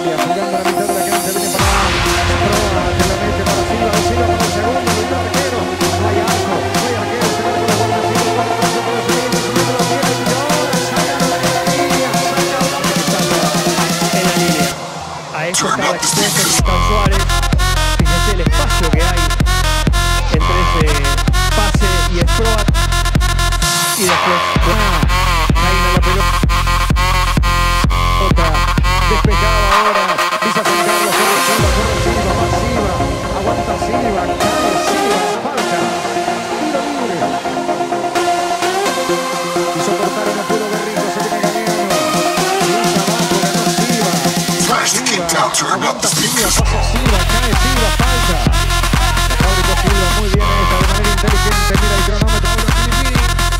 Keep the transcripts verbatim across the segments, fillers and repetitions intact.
Dalia jugando a la mitad de la cancha, viene para Proa, que la mete para Silva, de Silva para el segundo, viene el arquero, no hay arco, no hay arquero, se va con la guardia Silva, para el brazo, para el segundo, subiendo la tiene, y ahora saca la línea, saca la en la línea. A eso estaba expuesto Cristian Suárez. Fíjese el espacio que hay entre ese pase y el Proa. Y después cae la pelota. Otra despejada ahora. Visa San Carlos, corre Silva, corre Silva, va Silva, aguanta Silva, cae Silva, falta, tiro libre. Quiso cortar en apuro Guerrico, se viene Galeano. Lucha abajo, ganó Silva. Silva, aguanta Silva, pasa Silva, cae Silva, falta. Fábrico Silva, muy bien esta, de manera inteligente, mira el cronómetro, ahora Filipini.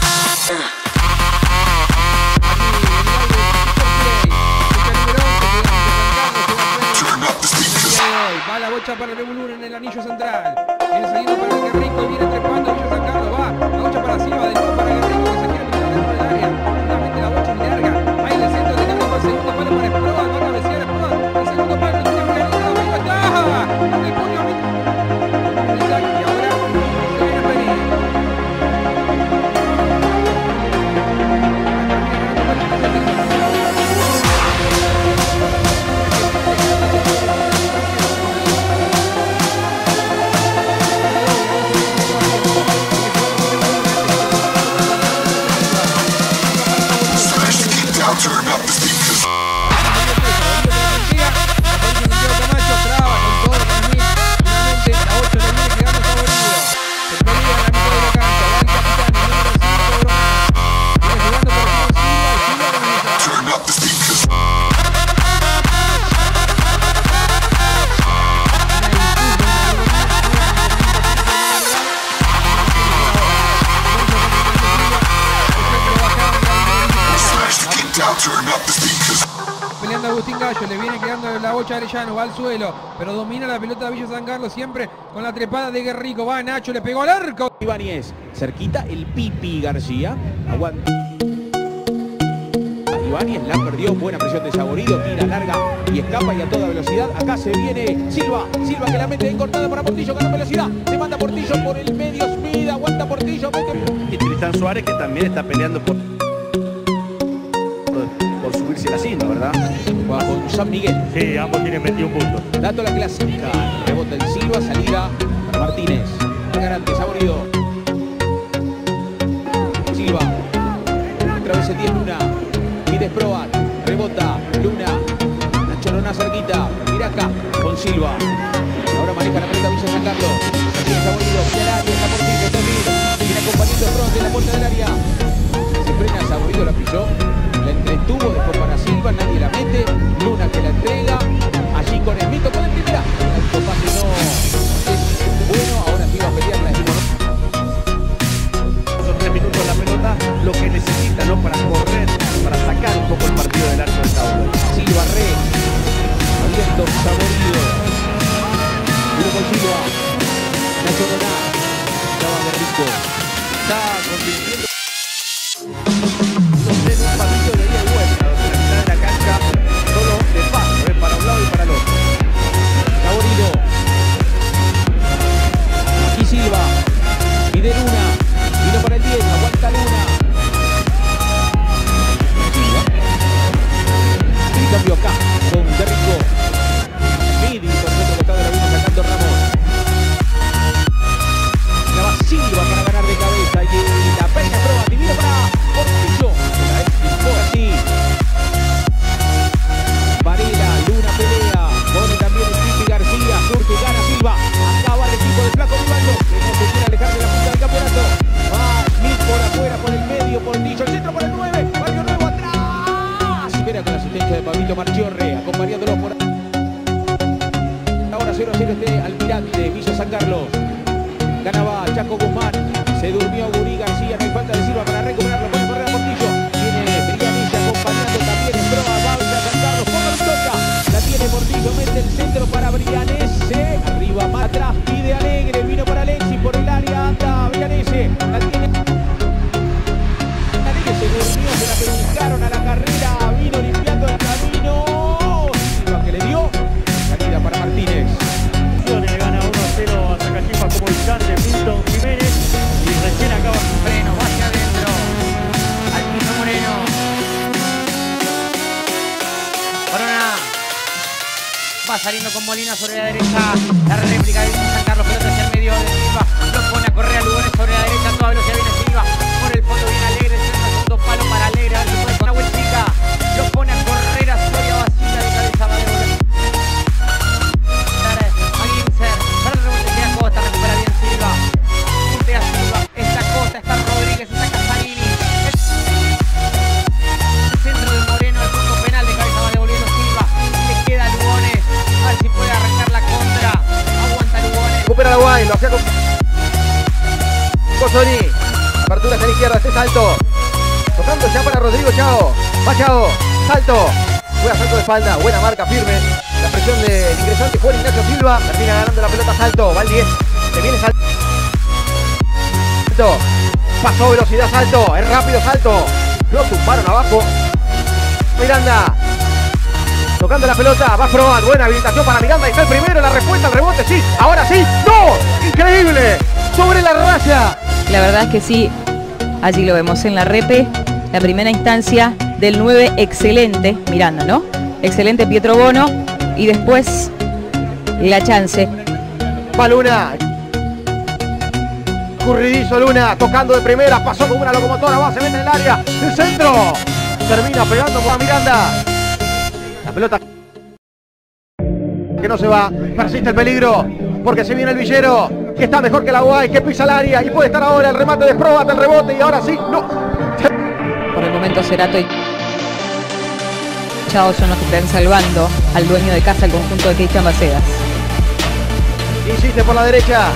Va la bocha para el Bebulur en el anillo central. Viene saliendo para el Guerrico y viene trepando Villa San Carlos. Va la bocha para Silva, de nuevo para el Guerrico que se quiere meter dentro del área. Finalmente la bocha muy larga. Ahí en el centro de campo el segundo palo para Esproa. Va a cabecear Esproa. El segundo palo lo tiene organizado. Ahí está. El puño a mí. Y ahora se viene Perín. Peleando Agustín Gallo, le viene quedando la bocha a Arellano, va al suelo, pero domina la pelota de Villa San Carlos siempre con la trepada de Guerrico. Va Nacho, le pegó al arco. Ibáñez, cerquita el Pipi García, aguanta. Ibáñez la perdió, buena presión de Saborido, tira larga y escapa y a toda velocidad. Acá se viene Silva, Silva que la mete encortada para Portillo, ganó velocidad. Se manda Portillo por el medio, Smith, aguanta Portillo, mete. Y Cristian Suárez que también está peleando por, por subirse la cima, ¿verdad? Juega con San Miguel. Sí, ambos tienen veintiún puntos. Dato la clásica, rebota el Silva, salida para Martínez. Garante, Saborido. Silva, otra vez el diez Luna. Pide Proa, rebota Luna. Nacho Lona cerquita, mira acá con Silva. Ahora maneja la pelota Villa San Carlos. Tiene Saborido, mira el área, está Portillo, está bien. Viene acompañando Front en la puerta del área. Se frena Saborido, la pisó. La entretuvo, dejó para Silva, nadie la mete. Luna que la entrega. Allí con el mito, con el primera. El pase no es bueno. Ahora sí va a pelear la esquina. Son tres minutos la pelota, lo que necesita, ¿no? Para correr, para sacar un poco el partido del arco del Tauro. Silva re. Abierto, Saborido. Uno con Silva. Nacho Doná. Estaba Guerrico. Está convirtiendo en un partido de ida y vuelta, donde la mitad de la cancha solo de paso, ¿eh? Para un lado y para el otro. Saborido. Y Silva. Y de Luna. Vino para el diez. Aguanta Luna. Silva. Y cambio acá con Guerrico. Midi por el otro costado la vino sacando Ramos. La va Silva para ganar de cabeza. Y la peina Proa. Divino para Portillo. La explicó así. Varela. Luna pelea. Pone también el Pipi García. Surte y gana Silva. Acaba el equipo del Flaco Vivaldo. Que no se quiere alejar de la punta del campeonato. Va Smith por afuera, por el medio. Portillo. El centro por el nueve. Barrio Nuevo atrás. Espera con la asistencia de Pablito Marchiorre. Acompañándolo por ahora cero a cero este Almirante. Villa San Carlos. Ganaba Chaco Guzmán. Se durmió Gurí García. No hay falta de Silva para recuperarlo. Puede correr a Portillo. Tiene Briganilla acompañando también en Proa. Va Villa San Carlos. Ponga victoria. La tiene Portillo. Mete el centro para Briganese. Arriba más atrás. Pide Alegre. Vino para Alexis. Por el área anda Briganese. La tiene. Alegre se durmió. Se la pellizcaron a la carrera. Vino limpiando el camino. Silva que le dio. Va saliendo con Molina sobre la derecha. La réplica de San Carlos, pelota hacia el medio de Silva. Lo pone a correr a Lugones sobre la derecha. A toda velocidad viene Silva. Por el fondo viene Alegre. El segundo palo para Alegre. A ver si puede con la vueltica. Lo pone a correr a Soria. Vacila de cabeza. Va de volver. A Ginser. Para el rebote queda Costa. Recupera bien Silva. Puntea Silva. Está Costa. Está Rodríguez. Está Casarini. El centro de Moreno. El punto penal de cabeza. Va devolviendo Silva. Le queda Lugones. A ver si puede arrancar la contra. Aguanta Lugones. Recupera la Guay, lo hacía con Cosoni. Apertura hacia la izquierda, este salto. Tocando ya para Rodrigo Chao. Va Chao. Salto. Buena salto de espalda. Buena marca firme. La presión del ingresante Juan Ignacio Silva. Termina ganando la pelota. Salto. Va el diez. Se viene salto. Pasó velocidad. Salto. Es rápido. Salto. Lo tumbaron abajo. Miranda. Tocando la pelota, va Proat, buena habilitación para Miranda, y está el primero, la respuesta al rebote, sí, ahora sí, ¡no! ¡Increíble! Sobre la raya. La verdad es que sí, allí lo vemos en la repe, la primera instancia del nueve, excelente, Miranda, ¿no? Excelente Pietro Bono, y después la chance. Va Luna. Curridizo Luna, tocando de primera, pasó como una locomotora, va, se mete en el área, el centro, termina pegando por Miranda. La pelota que no se va, persiste el peligro, porque se viene el Villero, que está mejor que la Guay, que pisa el área y puede estar ahora el remate de Proat, el rebote y ahora sí, no. Por el momento Cerato y Chao son los que están salvando al dueño de casa, el conjunto de Cristian Bacedas. Insiste por la derecha,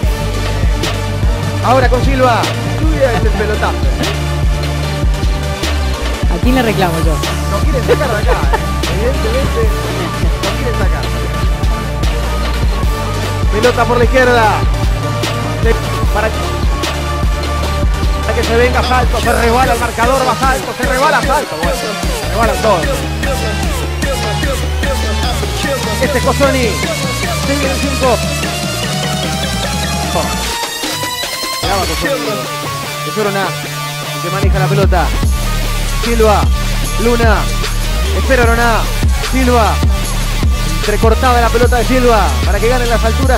ahora con Silva, cuida este pelotazo. ¿A quién le reclamo yo? No quieren sacar de acá, ¿eh? Evidentemente no quieren sacar. Pelota por la izquierda. Para que se venga Salto, se resbala el marcador, va Salto, se resbala Salto. Bueno, se resbalan todos. Este es Cosoni. Se viene el cinco. Brava Cosoni. De Sorona, que maneja la pelota. Silva, Luna. Espera Roná, Silva, entrecortada la pelota de Silva para que ganen las alturas.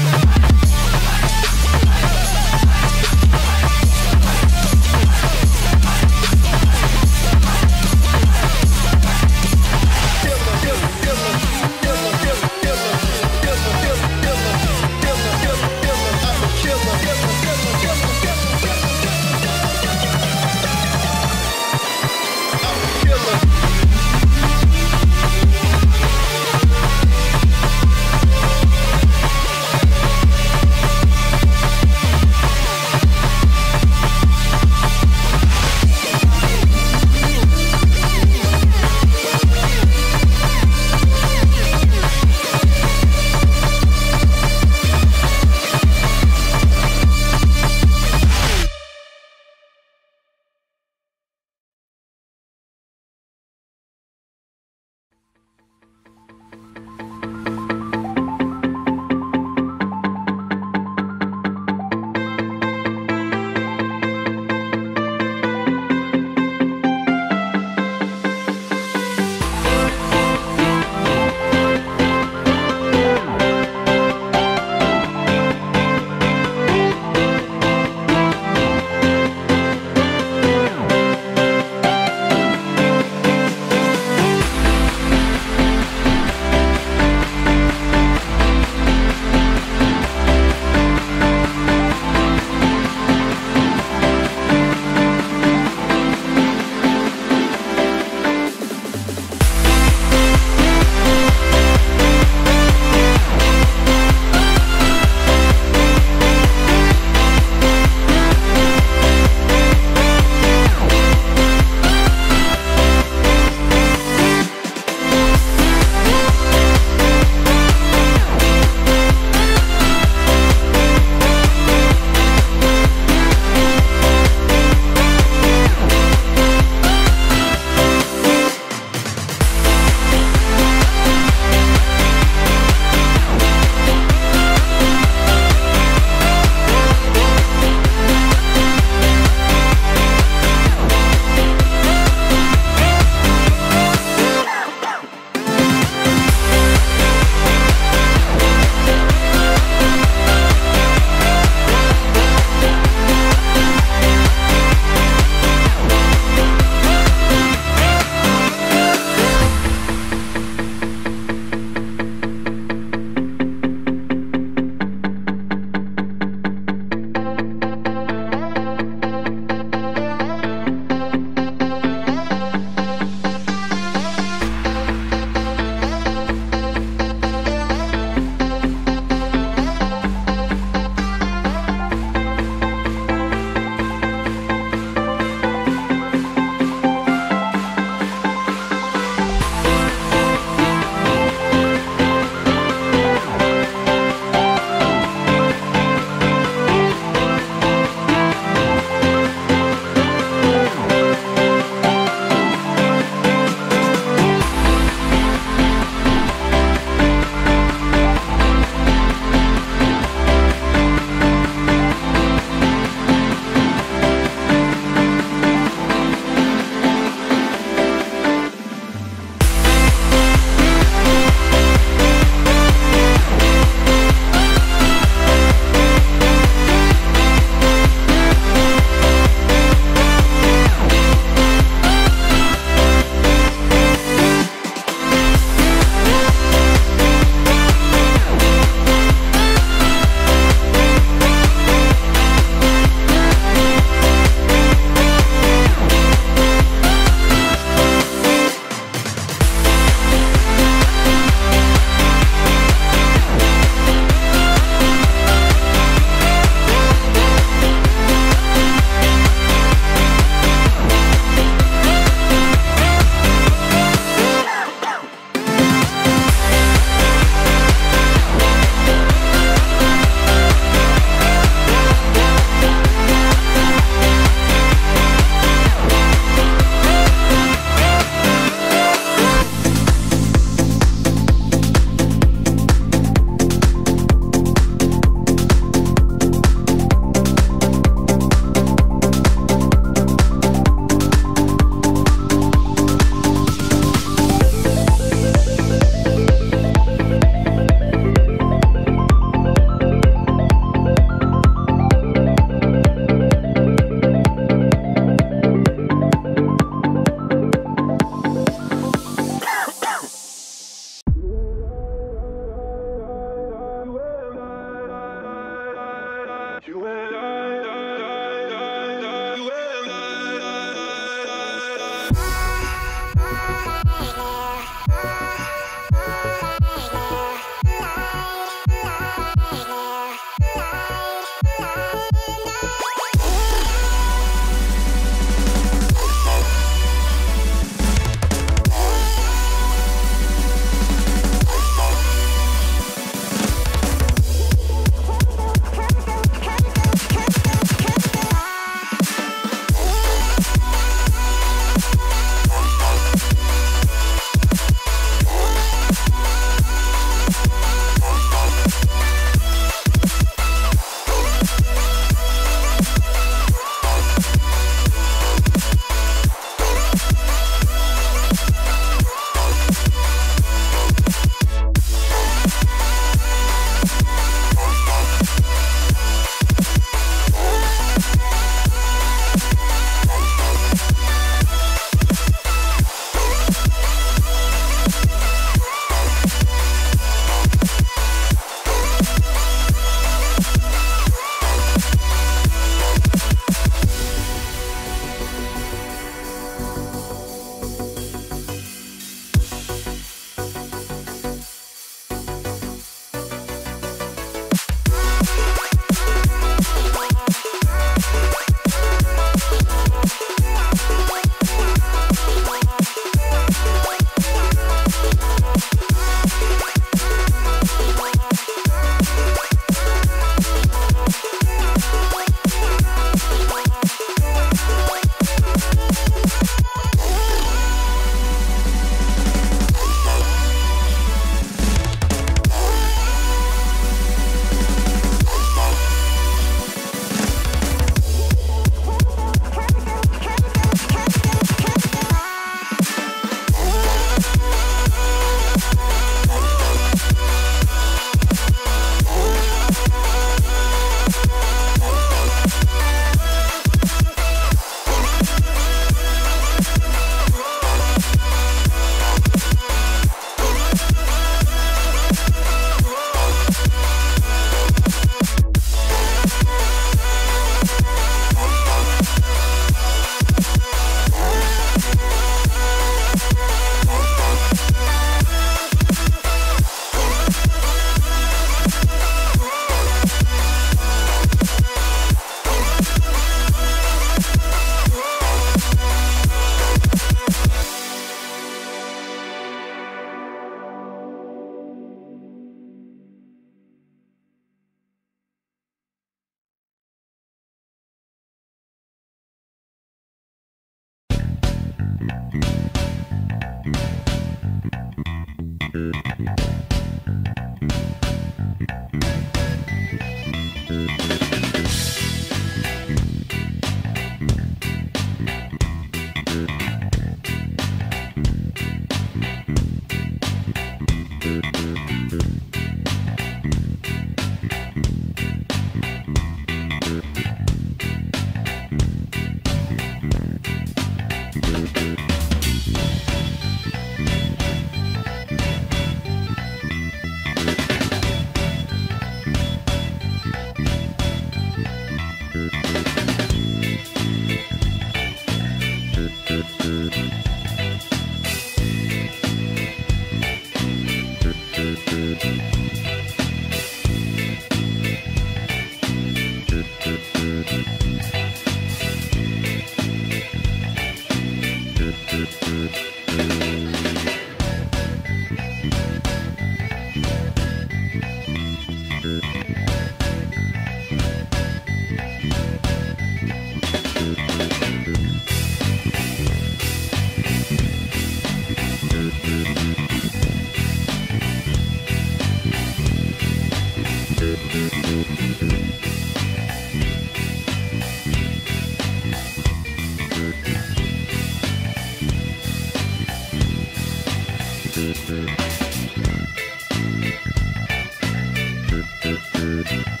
Thank you.